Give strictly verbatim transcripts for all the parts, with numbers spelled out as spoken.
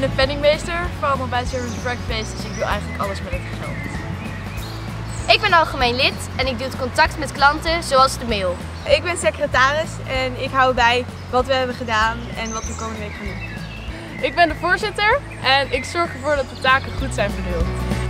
de penningmeester van Ontbijt Service Breakfast, dus ik doe eigenlijk alles met het geld. Ik ben algemeen lid en ik doe het contact met klanten zoals de mail. Ik ben secretaris en ik hou bij wat we hebben gedaan en wat we komende week gaan doen. Ik ben de voorzitter en ik zorg ervoor dat de taken goed zijn verdeeld.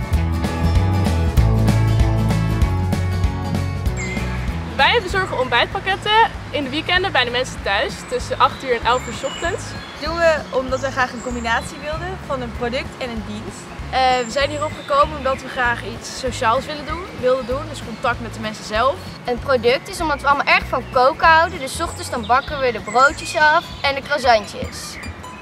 Wij bezorgen ontbijtpakketten in de weekenden bij de mensen thuis tussen acht uur en elf uur 's ochtends. Dat doen we omdat we graag een combinatie wilden van een product en een dienst. Uh, we zijn hierop gekomen omdat we graag iets sociaals willen doen, wilden doen, dus contact met de mensen zelf. Een product is omdat we allemaal erg van koken houden, dus 's ochtends dan bakken we de broodjes af en de croissantjes.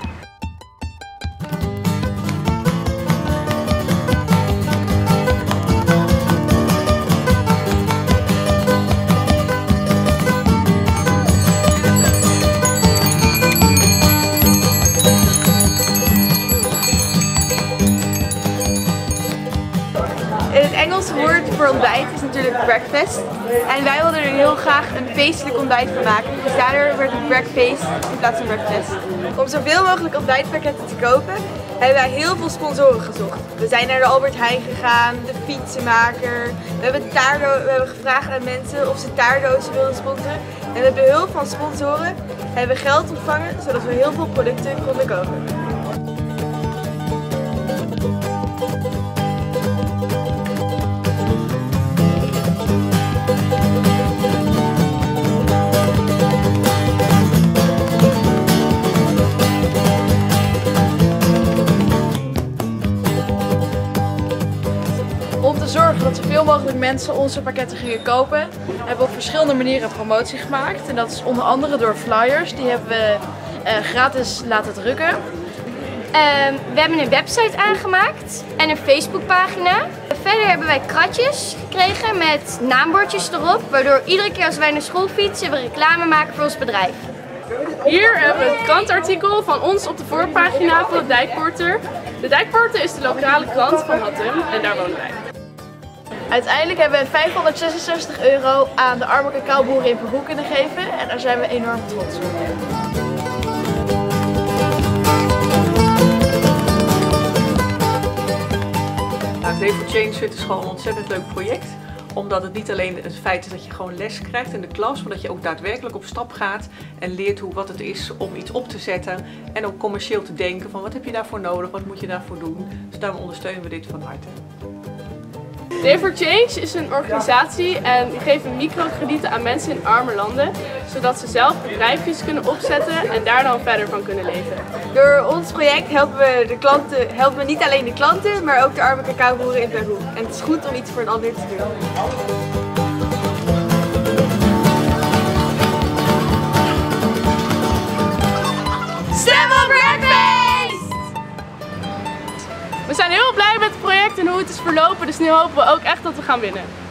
Het Engelse woord voor ontbijt is natuurlijk breakfast. En wij wilden er heel graag een feestelijk ontbijt van maken. Dus daardoor werd het breakfast in plaats van breakfast. Om zoveel mogelijk ontbijtpakketten te kopen, hebben wij heel veel sponsoren gezocht. We zijn naar de Albert Heijn gegaan, de fietsenmaker. We hebben, taardo we hebben gevraagd aan mensen of ze taardozen wilden sponsoren. En met behulp van sponsoren hebben we geld ontvangen, zodat we heel veel producten konden kopen. Om te zorgen dat zoveel mogelijk mensen onze pakketten gingen kopen, hebben we op verschillende manieren promotie gemaakt. En dat is onder andere door flyers, die hebben we uh, gratis laten drukken. Uh, we hebben een website aangemaakt en een Facebookpagina. Verder hebben wij kratjes gekregen met naambordjes erop, waardoor iedere keer als wij naar school fietsen we reclame maken voor ons bedrijf. Hier hebben we het krantartikel van ons op de voorpagina van de Dijkporter. De Dijkporter is de lokale krant van Hattem en daar wonen wij. Uiteindelijk hebben we vijfhonderdzesenzestig euro aan de arme cacaoboeren in Perhoek kunnen geven en daar zijn we enorm trots op. Nou, Day for Change vindt is gewoon een ontzettend leuk project. Omdat het niet alleen het feit is dat je gewoon les krijgt in de klas, maar dat je ook daadwerkelijk op stap gaat en leert hoe, wat het is om iets op te zetten. En ook commercieel te denken van wat heb je daarvoor nodig, wat moet je daarvoor doen. Dus daarom ondersteunen we dit van harte. Day for Change is een organisatie en die geven microkredieten aan mensen in arme landen, zodat ze zelf bedrijfjes kunnen opzetten en daar dan verder van kunnen leven. Door ons project helpen we, de klanten, helpen we niet alleen de klanten, maar ook de arme cacaoboeren in Perhoek. En het is goed om iets voor een ander te doen. Stem op breakfast! We zijn heel blij met het project en hoe het is verlopen, dus nu hopen we ook echt dat we gaan winnen.